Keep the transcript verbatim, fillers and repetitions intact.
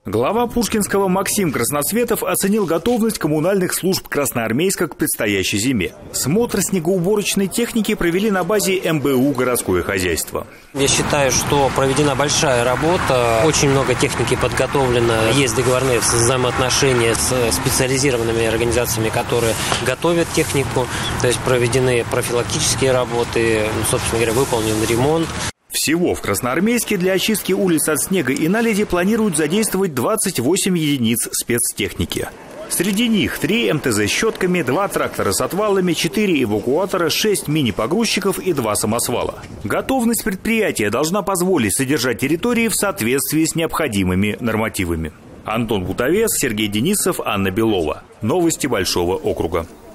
Глава Пушкинского Максим Красноцветов оценил готовность коммунальных служб Красноармейска к предстоящей зиме. Смотр снегоуборочной техники провели на базе эм бэ у «Городское хозяйство». Я считаю, что проведена большая работа, очень много техники подготовлено, есть договорные взаимоотношения с специализированными организациями, которые готовят технику, то есть проведены профилактические работы, собственно говоря, выполнен ремонт. Всего в Красноармейске для очистки улиц от снега и наледи планируют задействовать двадцать восемь единиц спецтехники. Среди них три эм тэ зэ с щетками, два трактора с отвалами, четыре эвакуатора, шесть мини-погрузчиков и два самосвала. Готовность предприятия должна позволить содержать территории в соответствии с необходимыми нормативами. Антон Бутовец, Сергей Денисов, Анна Белова. Новости Большого округа.